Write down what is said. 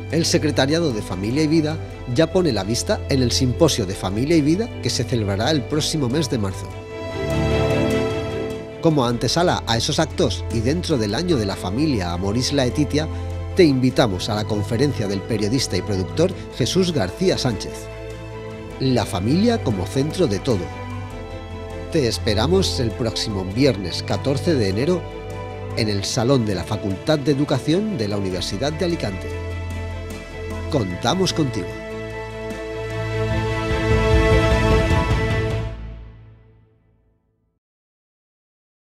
El Secretariado de Familia y Vida ya pone la vista en el Simposio de Familia y Vida que se celebrará el próximo mes de marzo. Como antesala a esos actos y dentro del año de la familia Amoris Laetitia, te invitamos a la conferencia del periodista y productor Jesús García Sánchez. La familia como centro de todo. Te esperamos el próximo viernes 14 de enero en el Salón de la Facultad de Educación de la Universidad de Alicante. Contamos contigo.